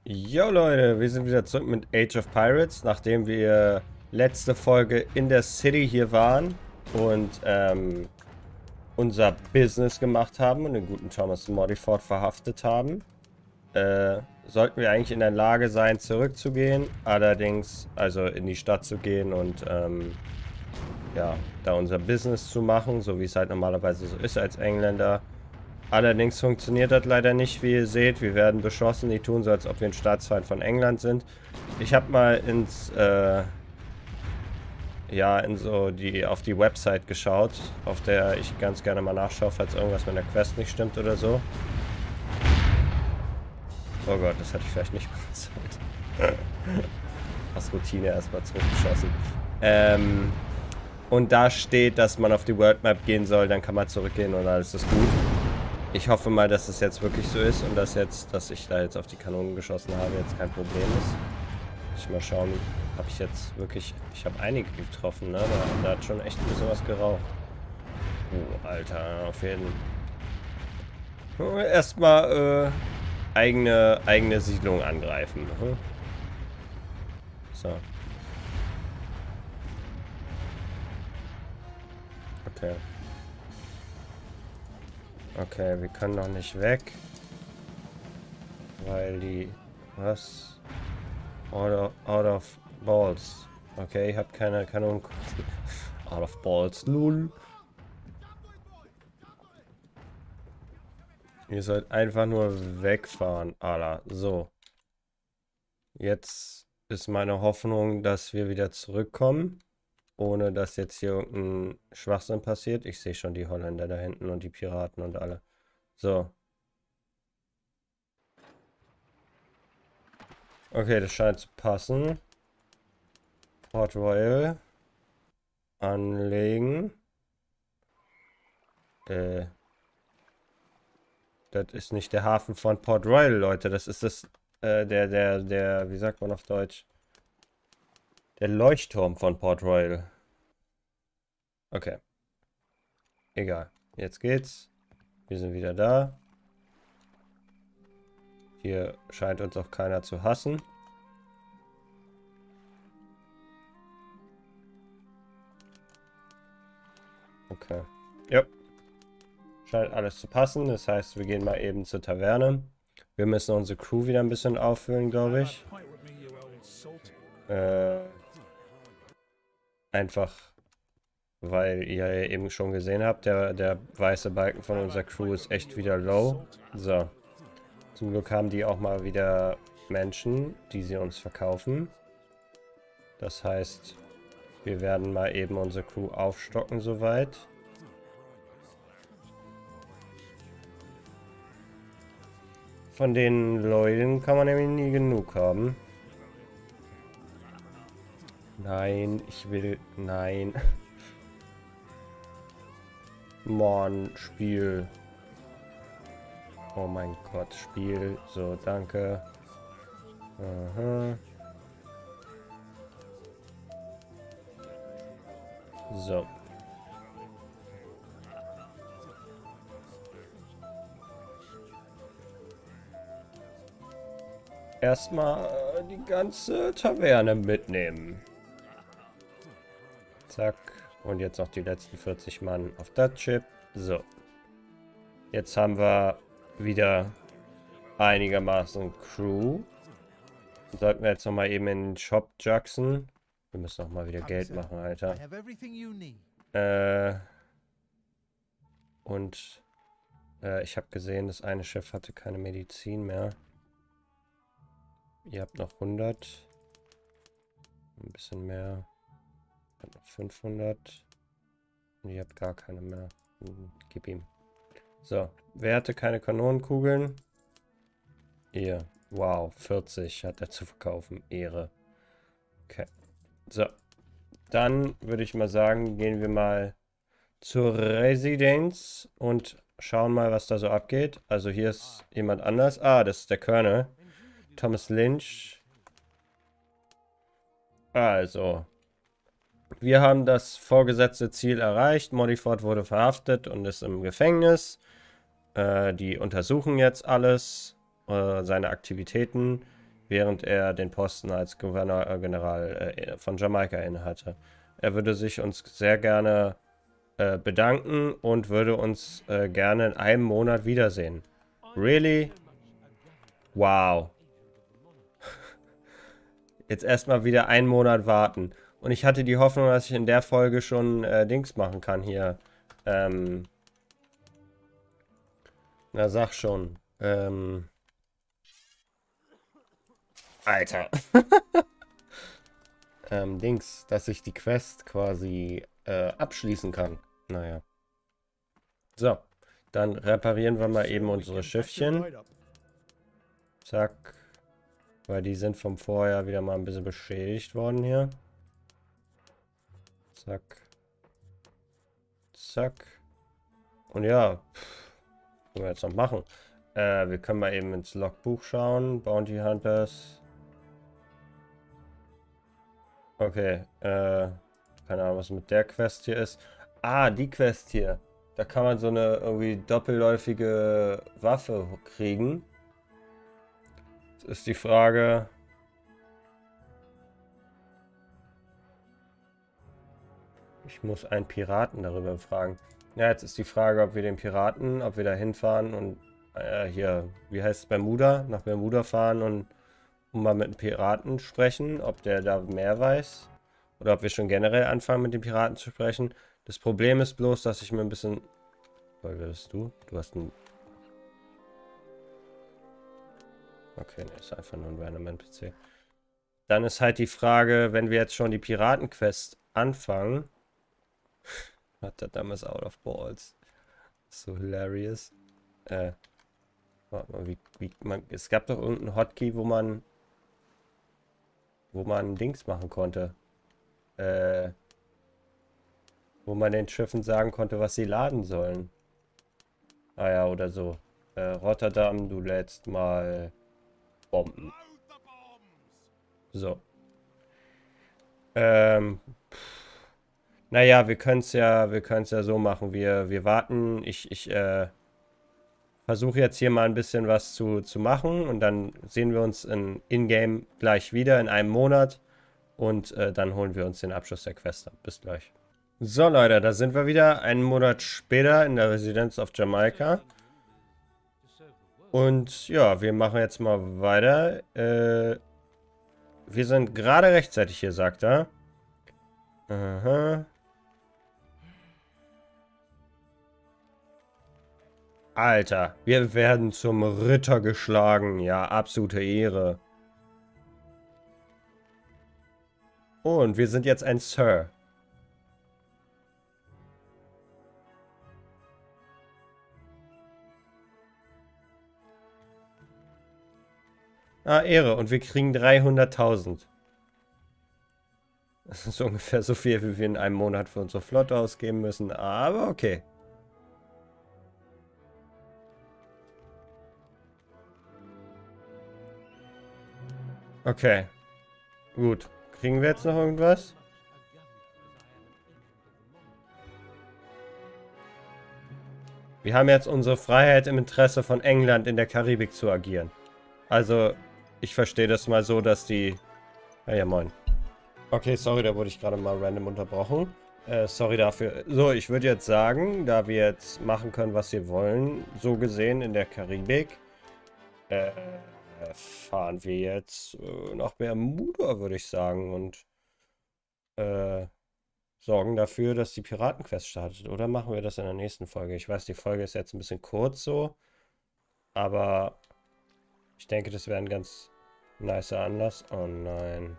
Jo Leute, wir sind wieder zurück mit Age of Pirates, nachdem wir letzte Folge in der City hier waren und unser Business gemacht haben und den guten Thomas Modiford verhaftet haben. Sollten wir eigentlich in der Lage sein, zurückzugehen, allerdings, also in die Stadt zu gehen und ja, da unser Business zu machen, so wie es halt normalerweise so ist als Engländer. Allerdings funktioniert das leider nicht, wie ihr seht. Wir werden beschossen. Die tun so, als ob wir ein Staatsfeind von England sind. Ich habe mal auf die Website geschaut, auf der ich ganz gerne mal nachschaue, falls irgendwas mit der Quest nicht stimmt oder so. Oh Gott, das hatte ich vielleicht nicht mal gesagt. Aus Routine erstmal zurückgeschossen. Und da steht, dass man auf die World Map gehen soll, dann kann man zurückgehen und alles ist gut. Ich hoffe mal, dass es jetzt wirklich so ist und dass ich da jetzt auf die Kanonen geschossen habe, jetzt kein Problem ist. Muss ich mal schauen, habe ich jetzt wirklich... Ich habe einige getroffen, ne? Da hat schon echt ein bisschen was geraucht. Oh, Alter, auf jeden Fall. Erstmal eigene Siedlung angreifen. So. Okay. Okay, wir können noch nicht weg. Weil die... Was? Out of balls. Okay, ich habe keine Kanonen. Out of balls. Null. Ihr sollt einfach nur wegfahren, Alter. So. Jetzt ist meine Hoffnung, dass wir wieder zurückkommen. Ohne dass jetzt hier irgendein Schwachsinn passiert. Ich sehe schon die Holländer da hinten und die Piraten und alle. So. Okay, das scheint zu passen. Port Royal. Anlegen. Das ist nicht der Hafen von Port Royal, Leute. Das ist wie sagt man auf Deutsch? Der Leuchtturm von Port Royal. Okay. Egal. Jetzt geht's. Wir sind wieder da. Hier scheint uns auch keiner zu hassen. Okay. Ja. Scheint alles zu passen. Das heißt, wir gehen mal eben zur Taverne. Wir müssen unsere Crew wieder ein bisschen auffüllen, glaube ich. Einfach, weil ihr ja eben schon gesehen habt, der weiße Balken von unserer Crew ist echt wieder low. So. Zum Glück haben die auch mal wieder Menschen, die sie uns verkaufen. Das heißt, wir werden mal eben unsere Crew aufstocken soweit. Von den Leuten kann man nämlich nie genug haben. Nein, ich will... Nein. Mann, Spiel. Oh mein Gott, Spiel. So, danke. Aha. So. Erstmal die ganze Taverne mitnehmen. Zack. Und jetzt noch die letzten 40 Mann auf das Chip. So. Jetzt haben wir wieder einigermaßen Crew. Sollten wir jetzt nochmal eben in den Shop juxen. Wir müssen noch mal wieder Geld machen, Alter. Ich habe gesehen, das eine Schiff hatte keine Medizin mehr. Ihr habt noch 100. Ein bisschen mehr. Ihr habt noch 500. Und ihr habt gar keine mehr. Gib ihm. So, wer hatte keine Kanonenkugeln? Ihr. Wow, 40 hat er zu verkaufen. Ehre. Okay. So. Dann würde ich mal sagen, gehen wir mal zur Residenz und schauen mal, was da so abgeht. Also hier ist jemand anders. Ah, das ist der Colonel. Thomas Lynch. Also. Wir haben das vorgesetzte Ziel erreicht. Modiford wurde verhaftet und ist im Gefängnis. Die untersuchen jetzt alles, seine Aktivitäten. während er den Posten als Gouverneur-General von Jamaika innehatte. Er würde sich uns sehr gerne bedanken und würde uns gerne in einem Monat wiedersehen. Really? Wow. Jetzt erstmal wieder einen Monat warten. Und ich hatte die Hoffnung, dass ich in der Folge schon Dings machen kann hier. Na, sag schon. Alter. Dings, dass ich die Quest quasi abschließen kann. Naja. So. Dann reparieren wir mal eben unsere Schiffchen. Zack. Weil die sind vom Vorjahr wieder mal ein bisschen beschädigt worden hier. Zack. Zack. Und ja. Was können wir jetzt noch machen? Wir können mal eben ins Logbuch schauen. Bounty Hunters. Okay. Keine Ahnung, was mit der Quest hier ist. Ah, die Quest hier. Da kann man so eine irgendwie doppelläufige Waffe kriegen. Jetzt ist die Frage. Ich muss einen Piraten darüber fragen. Ja, jetzt ist die Frage, ob wir den Piraten, ob wir da hinfahren und hier, wie heißt es, Bermuda, nach Bermuda fahren und mal mit einem Piraten sprechen, ob der da mehr weiß. Oder ob wir schon generell anfangen, mit den Piraten zu sprechen. Das Problem ist bloß, dass ich mir ein bisschen... Was bist du? Du hast ein... Okay, ne, ist einfach nur ein random NPC. Dann ist halt die Frage, wenn wir jetzt schon die Piratenquest anfangen... Hat er damals out of balls. So hilarious. Warte mal, es gab doch irgendeinen Hotkey, wo man Dings machen konnte. Wo man den Schiffen sagen konnte, was sie laden sollen. Ah ja, oder so. Rotterdam, du lädst mal Bomben. So. Naja, wir können es ja so machen. Wir warten. Ich versuche jetzt hier mal ein bisschen was zu machen und dann sehen wir uns in-game gleich wieder in einem Monat und dann holen wir uns den Abschluss der Quest ab. Bis gleich. So Leute, da sind wir wieder, einen Monat später in der Residenz of Jamaika. Und ja, wir machen jetzt mal weiter. Wir sind gerade rechtzeitig hier, sagt er. Aha. Alter, wir werden zum Ritter geschlagen. Ja, absolute Ehre. Und wir sind jetzt ein Sir. Ah, Ehre. Und wir kriegen 300.000. Das ist ungefähr so viel, wie wir in einem Monat für unsere Flotte ausgeben müssen. Aber okay. Okay. Gut. Kriegen wir jetzt noch irgendwas? Wir haben jetzt unsere Freiheit im Interesse von England in der Karibik zu agieren. Also, ich verstehe das mal so, dass die... Ja, moin. Okay, sorry, da wurde ich gerade mal random unterbrochen. Sorry dafür. So, ich würde jetzt sagen, da wir jetzt machen können, was wir wollen, so gesehen in der Karibik, fahren wir jetzt nach Bermuda, würde ich sagen, und sorgen dafür, dass die Piratenquest startet. Oder machen wir das in der nächsten Folge? Ich weiß, die Folge ist jetzt ein bisschen kurz so, aber ich denke, das wäre ein ganz nicer Anlass. Oh nein.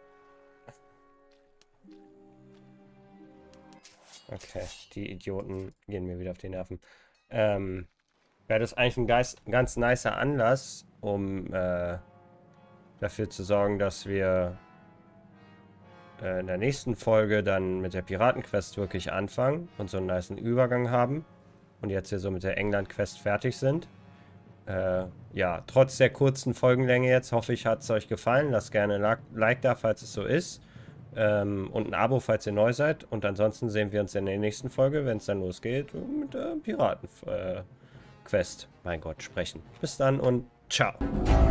Okay, die Idioten gehen mir wieder auf die Nerven. Wäre das eigentlich ein ganz nicer Anlass, um dafür zu sorgen, dass wir in der nächsten Folge dann mit der Piratenquest wirklich anfangen und so einen nicen Übergang haben und jetzt hier so mit der England-Quest fertig sind. Ja, trotz der kurzen Folgenlänge jetzt hoffe ich, hat es euch gefallen. Lasst gerne ein Like da, falls es so ist. Und ein Abo, falls ihr neu seid. Und ansonsten sehen wir uns in der nächsten Folge, wenn es dann losgeht, mit der Piraten-Quest. Mein Gott, sprechen. Bis dann und ciao.